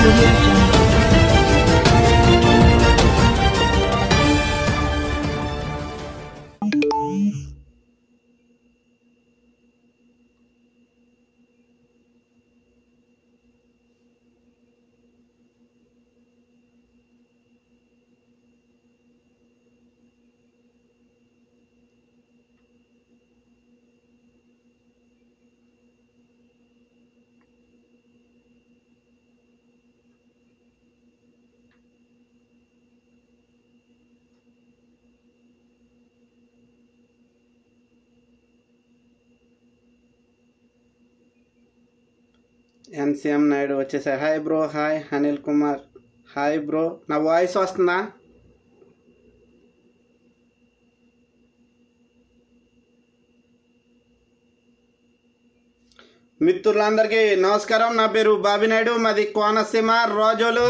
Audio Jungle. NCM Naidu వచ్చేసారు. Hi bro. Hi Anil Kumar. Hi bro. నా voice వస్తుందా? మిత్రులందరికీ నమస్కారం. నా పేరు బాబినాయుడు. మాది కోనసీమ రోజోలు.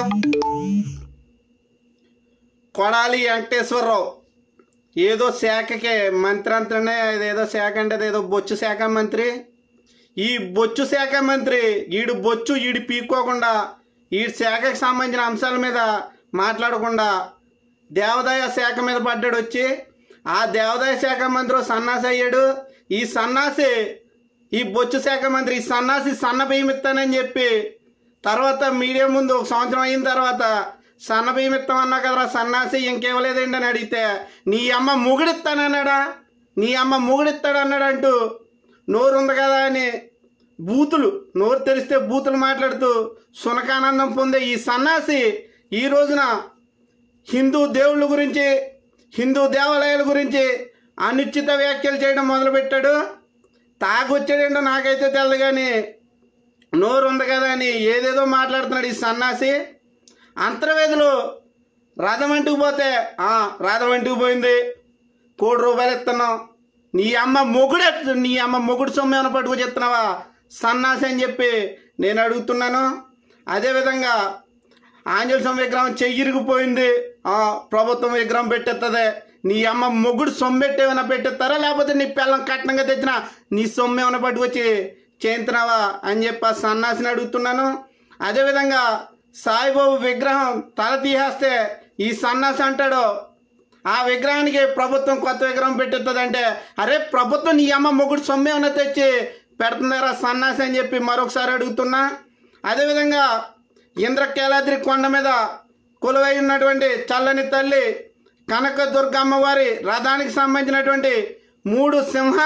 కొడాలి వెంకటేశ్వరరావు ఏదో శాఖకే మంత్రి అంతనే, ఏదో శాఖ అంటే అదేదో బొచ్చు శాఖ మంత్రి. ఈ బొచ్చు శాఖ మంత్రి ఈడు పీక్కోకుండా ఈ శాఖకు సంబంధించిన అంశాల మీద మాట్లాడకుండా దేవాదాయ శాఖ మీద పడ్డాడు. వచ్చి ఆ దేవాదాయ శాఖ మంత్రి సన్నాసి అయ్యాడు. ఈ సన్నాసి, ఈ బొచ్చు శాఖ మంత్రి ఈ సన్నాసి సన్న బియ్యం ఇస్తానని చెప్పి తర్వాత మీడియా ముందు ఒక సంవత్సరం అయిన తర్వాత సన్న బియ్యం ఇస్తామన్నా కదరా సన్నాసి, ఇంకేమలేదండి అని అడిగితే నీ అమ్మ మొగుడిస్తానన్నాడా, నీ అమ్మ మొగుడిస్తాడన్నాడంటూ నోరు ఉంది కదా అని బూతులు, నోరు తెరిస్తే బూతులు మాట్లాడుతూ సునకానందం పొందే ఈ సన్నాసి ఈ రోజున హిందూ దేవుళ్ళ గురించి, హిందూ దేవాలయాల గురించి అనుచిత వ్యాఖ్యలు చేయడం మొదలుపెట్టాడు. తాగొచ్చాడేంటో నాకైతే తెలియదు, కానీ నోరు ఉంది కదా అని ఏదేదో మాట్లాడుతున్నాడు ఈ సన్నాసి. అంతర్వేదిలో రథం అంటుకు పోతే రథం అంటుకు పోయింది, ₹1,00,00,000 ఇస్తున్నాం, నీ అమ్మ మొగుడు సొమ్ము ఏమైనా పట్టుకు చెప్తున్నావా సన్నాసి అని చెప్పి నేను అడుగుతున్నాను. అదేవిధంగా ఆంజనేయ స్వామి విగ్రహం చెయ్యిరిగిపోయింది, ప్రభుత్వం విగ్రహం పెట్టేస్తుంది, నీ అమ్మ మొగుడు సొమ్ము ఏమైనా పెట్టేస్తారా, లేకపోతే నీ పిల్లం కట్నంగా తెచ్చినా నీ సొమ్ము ఏమైనా పట్టుకొచ్చి చేయించినావా అని చెప్పి ఆ సన్నాసిని అడుగుతున్నాను. అదేవిధంగా సాయిబాబు విగ్రహం తల తీసేస్తే ఈ సన్నాసి అంటాడు ఆ విగ్రహానికి ప్రభుత్వం కొత్త విగ్రహం పెట్టేస్తుందంటే, అరే ప్రభుత్వం నీ అమ్మ మొగుడు సొమ్ము ఏమైనా తెచ్చి పెడుతుందారా సన్నాసి అని చెప్పి మరొకసారి అడుగుతున్నా. అదేవిధంగా ఇంద్రకీలాద్రి కొండ మీద కొలువై ఉన్నటువంటి చల్లని తల్లి కనకదుర్గమ్మ వారి రథానికి సంబంధించినటువంటి 3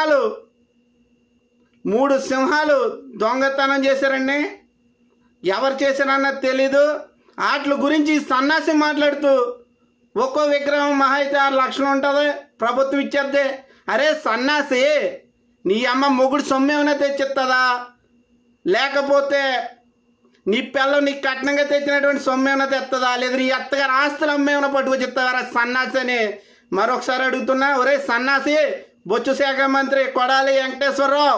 సింహాలు దొంగతనం చేశారండి. ఎవరు చేశారన్నది తెలీదు. వాటి గురించి సన్నాసి మాట్లాడుతూ ఒక్కో విగ్రహం మహా అయితే 6 లక్షలు ఉంటుంది, ప్రభుత్వం ఇచ్చేద్ది. అరే సన్నాసి, నీ అమ్మ మొగుడు సొమ్ము ఏమైనా తెచ్చిస్తుందా, లేకపోతే నీ పిల్లలు నీకు కట్నంగా తెచ్చినటువంటి సొమ్ము ఏమైనా తెస్తుందా, లేదా నీ అత్తగారు ఆస్తులు అమ్మేమైనా పట్టుకొచ్చి ఇస్తావారా సన్నాసి అని మరొకసారి అడుగుతున్నా. ఒరే సన్నాసి, బొచ్చు శాఖ మంత్రి కొడాలి వెంకటేశ్వరరావు,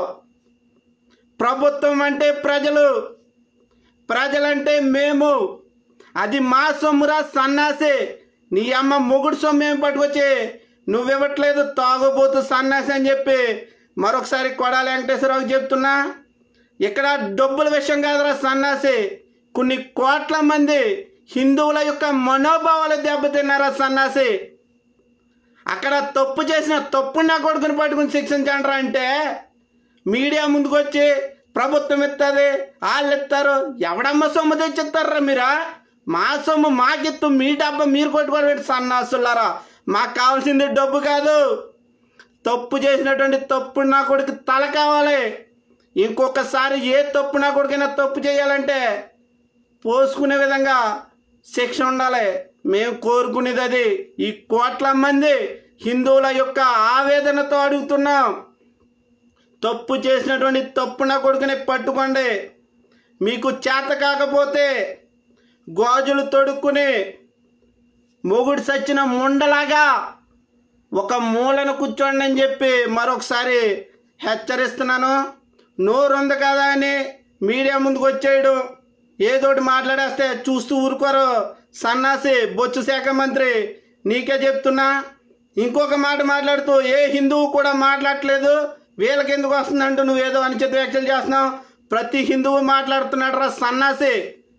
ప్రభుత్వం అంటే ప్రజలు, ప్రజలంటే మేము, అది మా సొమ్మురా సన్నాసి, నీ అమ్మ మొగుడు సొమ్ము ఏమి పట్టుకొచ్చి నువ్వివ్వట్లేదు తాగుబోతు సన్నాసి అని చెప్పి మరొకసారి కొడాలి వెంకటేశ్వరరావుకి చెప్తున్నా. ఇక్కడ డబ్బుల విషయం కాదురా సన్నాసి, కొన్ని కోట్ల మంది హిందువుల యొక్క మనోభావాలు దెబ్బతిన్నారా సన్నాసి. అక్కడ తప్పు చేసిన తప్పు నా కొడుకుని పట్టుకుని శిక్షించండి అంటే మీడియా ముందుకు వచ్చి ప్రభుత్వం ఇస్తుంది, వాళ్ళు ఇస్తారు, ఎవడమ్మ సొమ్ము తెచ్చిస్తారా మీరా, మా సొమ్ము మాకిత్తు, మీ డబ్బా మీరు కొట్టుకోవడం సన్నాసులారా, మాకు కావాల్సింది డబ్బు కాదు, తప్పు చేసినటువంటి తప్పు నా కొడుకు తల కావాలి. ఇంకొకసారి ఏ తప్పు నా కొడుకైనా తప్పు చేయాలంటే పోసుకునే విధంగా శిక్ష ఉండాలి. మేము కోరుకునేది అది. ఈ కోట్ల మంది హిందువుల యొక్క ఆవేదనతో అడుగుతున్నాం, తప్పు చేసినటువంటి తప్పు నా కొడుకుని పట్టుకోండి. మీకు చేత కాకపోతే గాజులు తొడుక్కుని మొగుడు సచ్చిన ముండలాగా ఒక మూలను కూర్చోండి అని చెప్పి మరొకసారి హెచ్చరిస్తున్నాను. నోరు ఉంది కదా అని మీడియా ముందుకు వచ్చేయడు, ఏదోటి మాట్లాడేస్తే చూస్తూ ఊరుకోరు సన్నాసి బొచ్చు శాఖ మంత్రి. నీకే చెప్తున్నా, ఇంకొక మాట మాట్లాడుతూ ఏ హిందువు కూడా మాట్లాడట్లేదు, వీళ్ళకి ఎందుకు వస్తుందంటూ నువ్వేదో అనుచిత వ్యాఖ్యలు చేస్తున్నావు. ప్రతి హిందువు మాట్లాడుతున్నాడు రా సన్నాసి.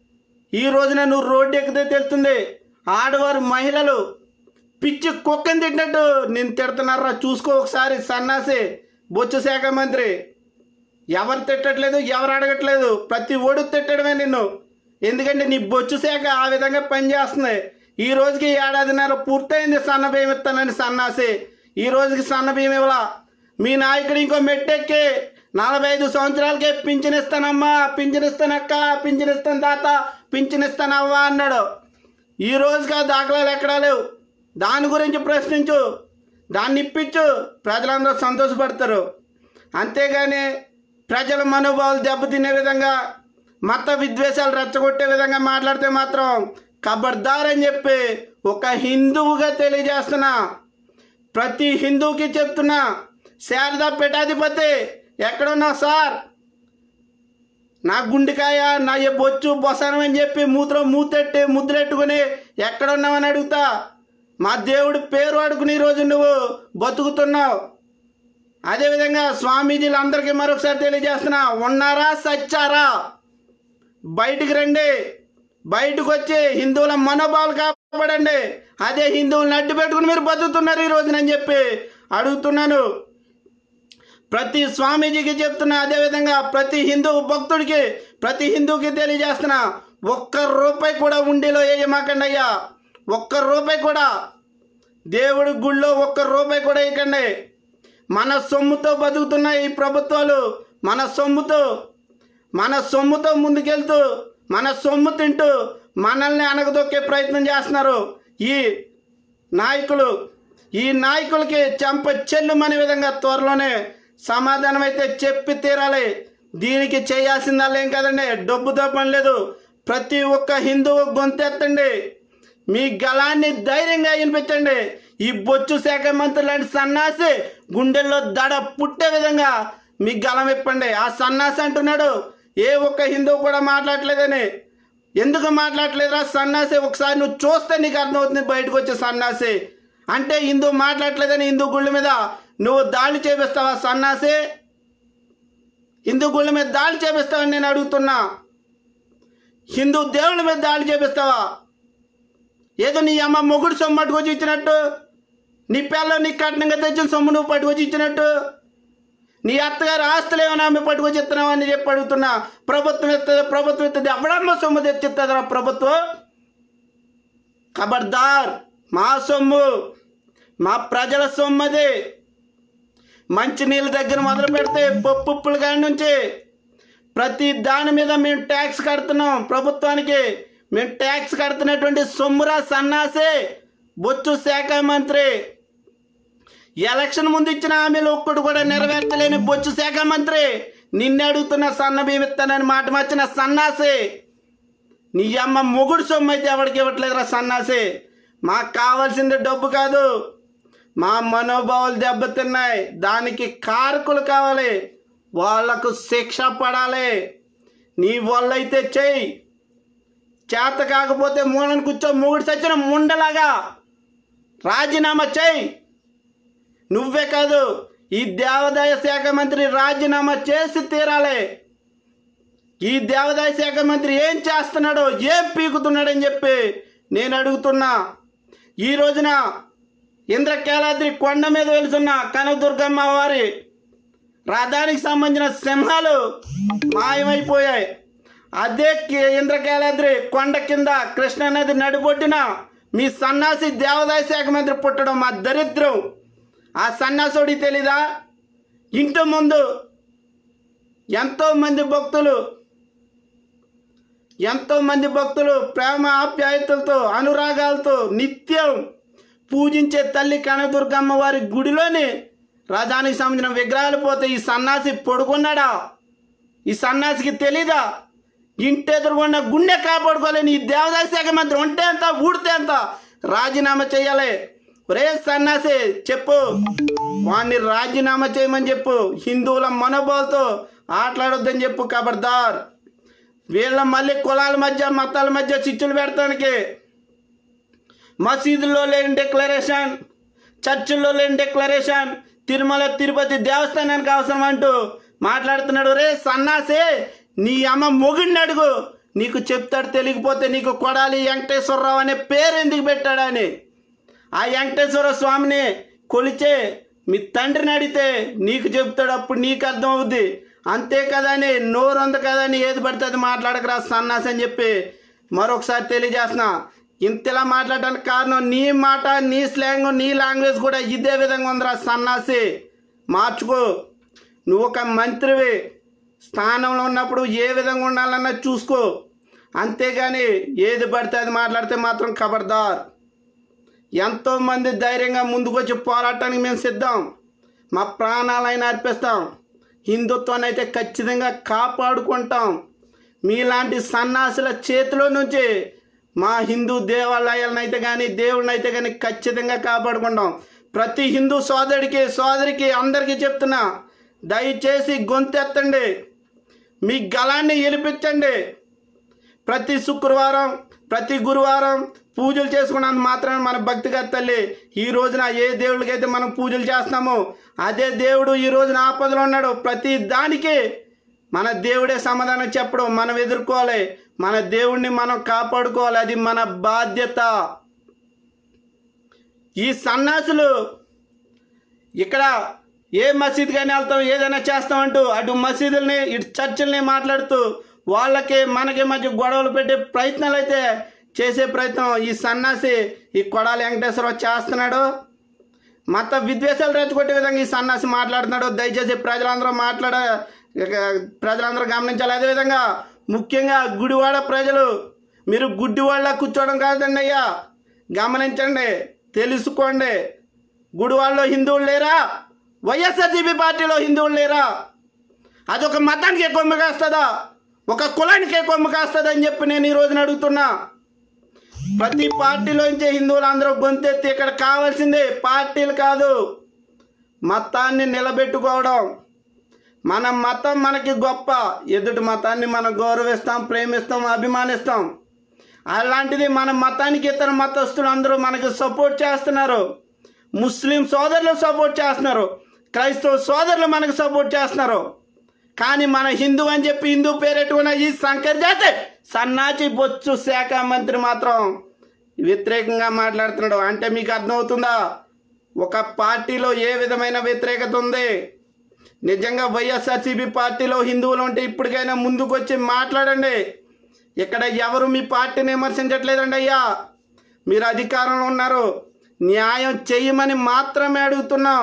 ఈ రోజున నువ్వు రోడ్డు ఎక్కితే తెలుస్తుంది. ఆడవారు మహిళలు పిచ్చి కుక్కని తిట్టినట్టు నేను తిడుతున్నారా చూసుకో ఒకసారి. సన్నాసి బొచ్చు శాఖ మంత్రి ఎవరు తిట్టట్లేదు, ఎవరు అడగట్లేదు, ప్రతి ఓడు తిట్టడమే నిన్ను. ఎందుకంటే నీ బొచ్చు శాఖ ఆ విధంగా పనిచేస్తుంది. ఈ రోజుకి 1.5 ఏడాదిన్నర పూర్తయింది సన్న బియ్యం ఇస్తానని సన్నాసి. ఈ రోజుకి సన్న బియ్యం ఇవ్వాల. మీ నాయకుడు ఇంకో మెట్టెక్కి 45 సంవత్సరాలకే పింఛన్ ఇస్తానమ్మా, పింఛన్ ఇస్తానక్క, పింఛన్ ఇస్తాను తాత, పింఛన్ ఇస్తానవ్వా అన్నాడు. ఈ రోజుకి ఆ దాఖలాలు ఎక్కడా లేవు. దాని గురించి ప్రశ్నించు, దాన్ని ఇప్పించు, ప్రజలందరూ సంతోషపడతారు. అంతేగాని ప్రజల మనోభావాలు దెబ్బతినే విధంగా, మత విద్వేషాలు రెచ్చగొట్టే విధంగా మాట్లాడితే మాత్రం ఖబర్దార్ అని చెప్పి ఒక హిందువుగా తెలియజేస్తున్నా. ప్రతి హిందువుకి చెప్తున్నా, శారదా పీఠాధిపతి ఎక్కడున్నా సార్, నా గుండెకాయ నా బొచ్చు బొసనం అని చెప్పి మూతెట్టి ముద్దులెట్టుకుని ఎక్కడున్నావని అడుగుతా. మా దేవుడి పేరు అడుగుని ఈరోజు నువ్వు బతుకుతున్నావు. అదేవిధంగా స్వామీజీలు అందరికీ మరొకసారి తెలియజేస్తున్నా, ఉన్నారా సచ్చారా బయటికి రండి. బయటకు వచ్చి హిందువుల మనోభావాలు కాపాడండి. అదే హిందువులను అడ్డు పెట్టుకుని మీరు బతుకుతున్నారు ఈ రోజునని చెప్పి అడుగుతున్నాను. ప్రతి స్వామీజీకి చెప్తున్నా, అదేవిధంగా ప్రతి హిందూ భక్తుడికి, ప్రతి హిందూకి తెలియజేస్తున్నా, ₹1 కూడా ఉండిలో వేయమాకండి అయ్యా. ₹1 కూడా దేవుడి గుళ్ళో ₹1 కూడా వేయకండి. మన సొమ్ముతో బతుకుతున్న ఈ ప్రభుత్వాలు మన సొమ్ముతో ముందుకెళ్తూ, మన సొమ్ము తింటూ మనల్ని అనగదొక్కే ప్రయత్నం చేస్తున్నారు ఈ నాయకులకి చెంప చెల్లుమనే విధంగా త్వరలోనే సమాధానం అయితే చెప్పి తీరాలి. దీనికి చేయాల్సిందల్లా ఏం కదండి, డబ్బుతో పని లేదు. ప్రతి ఒక్క హిందువు గొంతెత్తండి, మీ గళాన్ని ధైర్యంగా వినిపించండి. ఈ బొచ్చు శాఖ మంత్రి లాంటి సన్నాసి గుండెల్లో దడ పుట్టే విధంగా మీ గళం ఇప్పండి. ఆ సన్నాసి అంటున్నాడు ఏ ఒక్క హిందువు కూడా మాట్లాడలేదని. ఎందుకు మాట్లాడలేదురా సన్నాసి? ఒకసారి నువ్వు చూస్తే నీకు అర్థమవుతుంది బయటకు వచ్చే సన్నాసి. అంటే హిందూ మాట్లాడలేదని హిందూ గుళ్ళ మీద నువ్వు దాడి చేపిస్తావా సన్నాసి? హిందూ గుళ్ళ మీద దాడి చేపిస్తావని నేను అడుగుతున్నా. హిందూ దేవుళ్ళ మీద దాడి చేపిస్తావా? ఏదో నీ అమ్మ మొగుడు సొమ్ము పట్టుకొచ్చి ఇచ్చినట్టు, నీ పిల్లలు నీ కట్నంగా తెచ్చిన సొమ్ము నువ్వు పట్టుకొచ్చి ఇచ్చినట్టు, నీ అత్తగారు ఆస్తులు ఏమైనా ఆమె పట్టుకొచ్చి ఇస్తున్నావు అని చెప్పి అడుగుతున్నా. ప్రభుత్వం ఇస్తుంది ఎవడమ్మ సొమ్ము తెచ్చిస్తుందా ప్రభుత్వం? ఖబర్దార్, మా సొమ్ము, మా ప్రజల సొమ్మది. మంచినీళ్ళ దగ్గర మొదలు పెడితే పప్పుల కాడి నుంచి ప్రతి దాని మీద మేము ట్యాక్స్ కడుతున్నాం. ప్రభుత్వానికి మేము ట్యాక్స్ కడుతున్నటువంటి సొమ్మురా సన్నాసి బొచ్చు శాఖ మంత్రి. ఎలక్షన్ ముందు ఇచ్చిన హామీలు ఒక్కడు కూడా నెరవేర్చలేని బొచ్చు శాఖ మంత్రి నిన్ను అడుగుతున్న సన్న బియ్యం ఇస్తానని మాట మార్చిన సన్నాసి. నీ అమ్మ మొగుడు సొమ్ము అయితే ఎవరికి ఇవ్వట్లేదురా సన్నాసి. మాకు కావాల్సింది డబ్బు కాదు, మా మనోభావాలు దెబ్బతిన్నాయి. దానికి కారకులు కావాలి, వాళ్లకు శిక్ష పడాలి. నీ వల్ల అయితే చెయ్యి, చేత కాకపోతే మూలను కూర్చో మొగుడు సచ్చిన ముండలాగా రాజీనామా చెయ్యి. నువ్వే కాదు, ఈ దేవాదాయ శాఖ మంత్రి రాజీనామా చేసి తీరాలి. ఈ దేవాదాయ శాఖ మంత్రి ఏం చేస్తున్నాడో, ఏం పీకుతున్నాడని చెప్పి నేను అడుగుతున్నా. ఈ రోజున ఇంద్రకీలాద్రి కొండ మీద వెలుసున్న కనకదుర్గమ్మ వారి రథానికి సంబంధించిన సింహాలు మాయమైపోయాయి. అదే ఇంద్రకీలాద్రి కొండ కింద కృష్ణానది నడిబొడ్డున మీ సన్నాసి దేవాదాయ శాఖ మంత్రి పుట్టడం మా దరిద్రం. ఆ సన్నాసుడి తెలీదా? ఇంటి ముందు ఎంతోమంది భక్తులు ప్రేమ ఆప్యాయతలతో అనురాగాలతో నిత్యం పూజించే తల్లి కనకదుర్గమ్మ వారి గుడిలోని రథానికి సంబంధించిన విగ్రహాలు పోతే ఈ సన్నాసి పడుకున్నాడా? ఈ సన్నాసికి తెలీదా? ఇంటి ఎదురుగున్న గుండె కాపాడుకోలేని ఈ దేవాదాయ శాఖ మంత్రి ఉంటే ఎంత ఊడితే ఎంత రాజీనామా చేయాలి. ఒరే సన్నాసి చెప్పు, వాడిని రాజీనామా చేయమని చెప్పు. హిందువుల మనోభావాలతో ఆటలాడొద్దని చెప్పు. ఖబర్దార్. వీళ్ళ మళ్ళీ కులాల మధ్య మతాల మధ్య చిచ్చులు పెడతానికి మసీదుల్లో లేని డిక్లరేషన్, చర్చిల్లో లేని డిక్లరేషన్, తిరుమల తిరుపతి దేవస్థానానికి అవసరం అంటూ మాట్లాడుతున్నాడు. రే సన్నాసి, నీ అమ్మ మొగుడిని అడుగు, నీకు చెప్తాడు. తెలియకపోతే నీకు కొడాలి వెంకటేశ్వరరావు అనే పేరు ఎందుకు పెట్టాడని. ఆ వెంకటేశ్వర స్వామిని కొలిచే మీ తండ్రిని అడిగితే నీకు చెప్తాడు. అప్పుడు నీకు అర్థం అవుద్ది. అంతే కదా అని నోరు ఉంది కదా అని ఏది పడితే అది మాట్లాడకరా సన్నాసి అని చెప్పి మరొకసారి తెలియజేస్తున్నా. ఇంతలా మాట్లాడడానికి కారణం నీ మాట, నీ స్లాంగ్, నీ లాంగ్వేజ్ కూడా ఇదే విధంగా ఉందిరా సన్నాసి. మార్చుకో. నువ్వు ఒక మంత్రివి, స్థానంలో ఉన్నప్పుడు ఏ విధంగా ఉండాలన్నా చూసుకో. అంతేగాని ఏది పడితే అది మాట్లాడితే మాత్రం ఖబర్దార్. ఎంతోమంది ధైర్యంగా ముందుకొచ్చి పోరాటానికి మేము సిద్ధం. మా ప్రాణాలైనా అర్పిస్తాం. హిందుత్వాన్ని అయితే ఖచ్చితంగా కాపాడుకుంటాం. మీలాంటి సన్నాసుల చేతిలో నుంచి మా హిందూ దేవాలయాలను అయితే కానీ దేవుడిని అయితే కానీ ఖచ్చితంగా కాపాడుకుంటాం. ప్రతి హిందూ సోదరికి అందరికీ చెప్తున్నా, దయచేసి గొంతెత్తండి, మీ గళాన్ని వినిపించండి. ప్రతి శుక్రవారం ప్రతి గురువారం పూజలు చేసుకున్నంత మాత్రమే మన భక్తిగా తల్లి ఈ రోజున ఏ దేవుడికైతే మనం పూజలు చేస్తామో అదే దేవుడు ఈ రోజున ఆపదలో ఉన్నాడు. ప్రతి దానికి మన దేవుడే సమాధానం చెప్పడం మనం ఎదుర్కోవాలి. మన దేవుడిని మనం కాపాడుకోవాలి. అది మన బాధ్యత. ఈ సన్నాసులు ఇక్కడ ఏ మసీద్ కానీ వెళ్తాం, ఏదైనా చేస్తామంటూ అటు మసీదుల్ని ఇటు చర్చిల్ని మాట్లాడుతూ వాళ్ళకి మనకి మధ్య గొడవలు పెట్టే ప్రయత్నాలు అయితే చేసే ప్రయత్నం ఈ సన్నాసి ఈ కొడాలి వెంకటేశ్వరరావు చేస్తున్నాడు. మత విద్వేషాలు రెచ్చగొట్టే విధంగా ఈ సన్నాసి మాట్లాడుతున్నాడు. దయచేసి ప్రజలందరూ గమనించాలి. అదేవిధంగా ముఖ్యంగా గుడివాడ ప్రజలు, మీరు గుడ్డివాళ్ళ కూర్చోవడం కాదండి అయ్యా, గమనించండి, తెలుసుకోండి. గుడివాడలో హిందువులు లేరా? వైఎస్ఆర్సీపీ పార్టీలో హిందువులు లేరా? అదొక మతానికి కొమ్ము కాస్తుందా? ఒక కులానికే కొమ్ము కాస్తుందా అని చెప్పి నేను ఈ రోజున అడుగుతున్నా. ప్రతి పార్టీలోంచి హిందువులు అందరూ గొంతెత్తి ఇక్కడ కావాల్సింది పార్టీలు కాదు, మతాన్ని నిలబెట్టుకోవడం. మన మతం మనకి గొప్ప. ఎదుటి మతాన్ని మనం గౌరవిస్తాం, ప్రేమిస్తాం, అభిమానిస్తాం. అలాంటిది మన మతానికి ఇతర మతస్థులు అందరూ మనకు సపోర్ట్ చేస్తున్నారు. ముస్లిం సోదరులు సపోర్ట్ చేస్తున్నారు, క్రైస్తవ సోదరులు మనకు సపోర్ట్ చేస్తున్నారు. కానీ మన హిందూ అని చెప్పి హిందూ పేరెట్టుకున్న ఈ శంకర్ జాతి సన్నాచి బొచ్చు శాఖ మంత్రి మాత్రం వ్యతిరేకంగా మాట్లాడుతున్నాడు. అంటే మీకు అర్థమవుతుందా ఒక పార్టీలో ఏ విధమైన వ్యతిరేకత ఉంది? నిజంగా వైఎస్ఆర్సీపీ పార్టీలో హిందువులు ఉంటే ఇప్పటికైనా ముందుకు వచ్చి మాట్లాడండి. ఇక్కడ ఎవరు మీ పార్టీని విమర్శించట్లేదండి అయ్యా. మీరు అధికారంలో ఉన్నారు, న్యాయం చేయమని మాత్రమే అడుగుతున్నాం.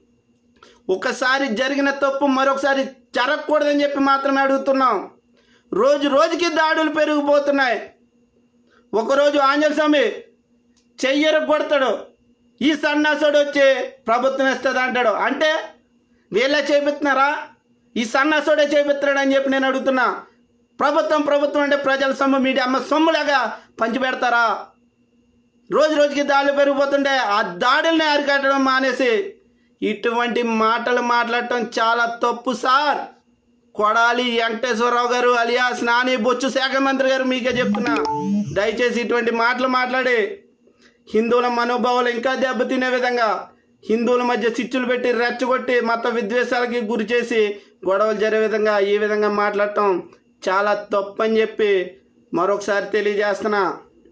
ఒకసారి జరిగిన తప్పు మరొకసారి జరగకూడదని చెప్పి మాత్రమే అడుగుతున్నాం. రోజు రోజుకి దాడులు పెరిగిపోతున్నాయి. ఒకరోజు ఆంజనేయ స్వామి చెయ్యరు కొడతాడు, ఈ సన్నాసుడు వచ్చి ప్రభుత్వం ఇస్తుంది అంటాడు. అంటే వీళ్ళే చేపిస్తున్నారా? ఈ సన్నాసుడే చేపిస్తున్నాడు అని చెప్పి నేను అడుగుతున్నా. ప్రభుత్వం అంటే ప్రజల సొమ్ము, మీడియా అమ్మ సొమ్ములాగా పంచిపెడతారా? రోజు రోజుకి దాడులు పెరిగిపోతుంటే ఆ దాడుల్ని అరికట్టడం మానేసి ఇటువంటి మాటలు మాట్లాడటం చాలా తప్పు సార్. కొడాలి వెంకటేశ్వరరావు గారు అలియాస్ నాని బొచ్చు శాఖ మంత్రి గారు మీకే చెప్తున్నా, దయచేసి ఇటువంటి మాటలు మాట్లాడి హిందువుల మనోభావాలు ఇంకా దెబ్బతినే విధంగా, హిందువుల మధ్య చిచ్చులు పెట్టి రెచ్చగొట్టి మత విద్వేషాలకి గురి చేసి గొడవలు జరిగే విధంగా ఈ విధంగా మాట్లాడటం చాలా తప్పు అని చెప్పి మరొకసారి తెలియజేస్తున్నా.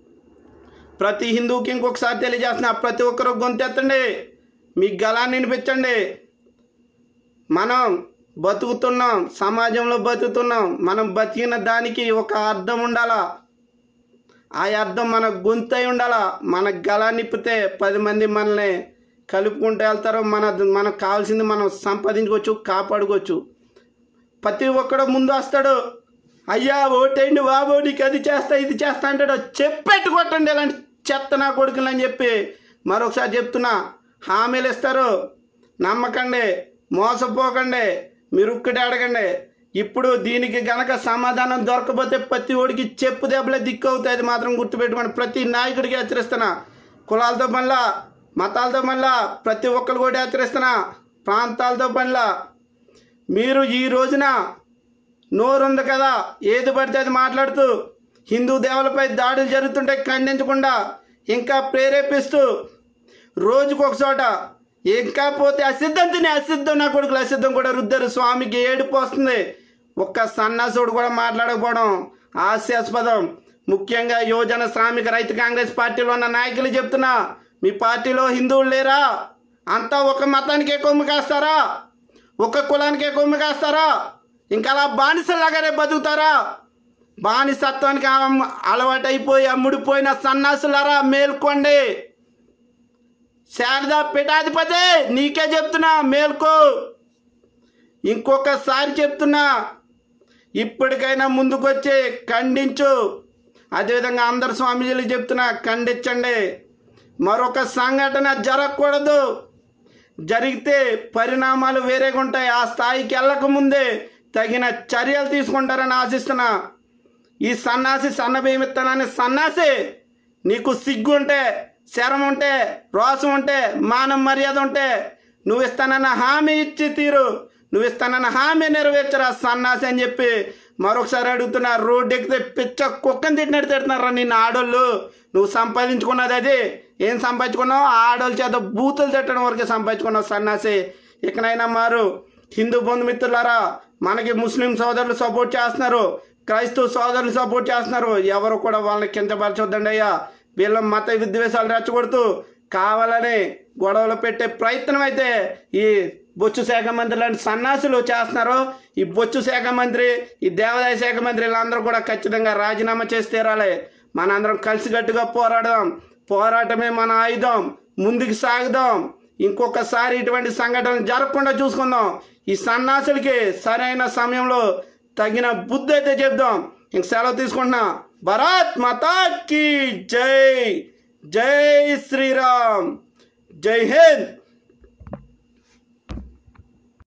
ప్రతి హిందువుకి ఇంకొకసారి తెలియజేస్తున్నా, ప్రతి ఒక్కరు గొంతెత్తండి, మీ గళాన్ని వినిపించండి. మనం బతుకుతున్నాం, సమాజంలో బతుకుతున్నాం. మనం బతికిన దానికి ఒక అర్థం ఉండాలా. ఆ అర్థం మన గొంతై ఉండాలా. మన గళాన్ని నిప్పితే 10 మంది మనల్ని కలుపుకుంటూ వెళ్తారు. మనకు కావాల్సింది మనం సంపాదించుకోవచ్చు, కాపాడుకోవచ్చు. ప్రతి ఒక్కడు ముందు వస్తాడు, అయ్యా ఓటేయండి బాబు, నీకు అది చేస్తా ఇది చేస్తా అంటాడు. చెప్పెట్టు కొట్టండి ఇలాంటి చెత్త నా కొడుకులు అని చెప్పి మరొకసారి చెప్తున్నా. హామీలు ఇస్తారు, నమ్మకండి, మోసపోకండి. మీరు ఒక్కటి అడగండి. ఇప్పుడు దీనికి గనక సమాధానం దొరకపోతే ప్రతి ఓడికి చెప్పు దెబ్బలే దిక్కు అవుతాయి. అది మాత్రం గుర్తుపెట్టుకోండి. ప్రతి నాయకుడికి హెచ్చరిస్తున్నా, కులాలతో పనిలా, మతాలతో పనిలా, ప్రతి ఒక్కరు కూడా హెచ్చరిస్తున్నా, ప్రాంతాలతో పనిలా. మీరు ఈ రోజున నోరుంది కదా ఏది పడితే అది మాట్లాడుతూ హిందూ దేవులపై దాడులు జరుగుతుంటే ఖండించకుండా ఇంకా ప్రేరేపిస్తూ రోజుకు ఒక చోట ఇంకా పోతే అసిద్ధం తిని అసిద్ధం నా కొడుకులు అసిద్ధం కూడా రుద్దరు. స్వామికి ఏడుపు వస్తుంది. ఒక్క సన్నాసుడు కూడా మాట్లాడకపోవడం హాస్యాస్పదం. ముఖ్యంగా యువజన శ్రామిక రైతు కాంగ్రెస్ పార్టీలో ఉన్న నాయకులు చెప్తున్నా, మీ పార్టీలో హిందువులు లేరా? అంతా ఒక మతానికే కొమ్ము కాస్తారా? ఒక కులానికే కొమ్ము కాస్తారా? ఇంకా అలా బానిసలాగానే బతుకుతారా? బానిసత్వానికి అలవాటైపోయి అమ్ముడిపోయిన సన్నాసులారా మేల్కోండి. శారదా పీఠాధిపతి నీకే చెప్తున్నా, మేల్కో. ఇంకొకసారి చెప్తున్నా, ఇప్పటికైనా ముందుకొచ్చి ఖండించు. అదేవిధంగా అందరు స్వామీజీలు చెప్తున్నా, ఖండించండి. మరొక సంఘటన జరగకూడదు. జరిగితే పరిణామాలు వేరేగా ఉంటాయి. ఆ స్థాయికి వెళ్ళకముందే తగిన చర్యలు తీసుకుంటారని ఆశిస్తున్నా. ఈ సన్నాసి సన్నబియ్యమిత్తనాన్ని సన్నాసి, నీకు సిగ్గు ఉంటే, శరం ఉంటే, రోసం ఉంటే, మానం మర్యాద ఉంటే నువ్వు ఇస్తానన్న హామీ ఇచ్చి తీరు. నువ్వు ఇస్తానన్న హామీ నెరవేర్చరా సన్నాసి అని చెప్పి మరొకసారి అడుగుతున్నా. రోడ్డు ఎక్కితే పిచ్చ కుక్కని తిట్టినట్టు తిడుతున్నారా నిన్న ఆడోళ్ళు. నువ్వు సంపాదించుకున్నది అది. ఏం సంపాదించుకున్నావు? ఆడోళ్ళ చేత బూతులు తిట్టడం వరకే సంపాదించుకున్నావు సన్నాసి. ఇకనైనా మారు. హిందూ బంధుమిత్రులారా, మనకి ముస్లిం సోదరులు సపోర్ట్ చేస్తున్నారు, క్రైస్తవ సోదరులు సపోర్ట్ చేస్తున్నారు. ఎవరు కూడా వాళ్ళని కించపరచొద్దండి అయ్యా. వీళ్ళ మత విద్వేషాలు రెచ్చగొడుతూ కావాలని గొడవలు పెట్టే ప్రయత్నం అయితే ఈ బొచ్చు శాఖ మంత్రి లాంటి సన్నాసులు చేస్తున్నారు. ఈ బొచ్చు శాఖ మంత్రి, ఈ దేవాదాయ శాఖ మంత్రి వీళ్ళందరూ కూడా ఖచ్చితంగా రాజీనామా చేసి తీరాలి. మనందరం కలిసికట్టుగా పోరాడదాం. పోరాటమే మన ఆయుధం. ముందుకు సాగుదాం. ఇంకొకసారి ఇటువంటి సంఘటనలు జరగకుండా చూసుకుందాం. ఈ సన్నాసులకి సరైన సమయంలో తగిన బుద్ధి అయితే చెప్దాం. ఇంక సెలవు తీసుకుంటున్నా. భారత్ మాతా కీ జై. జై శ్రీరామ్. జై హింద్.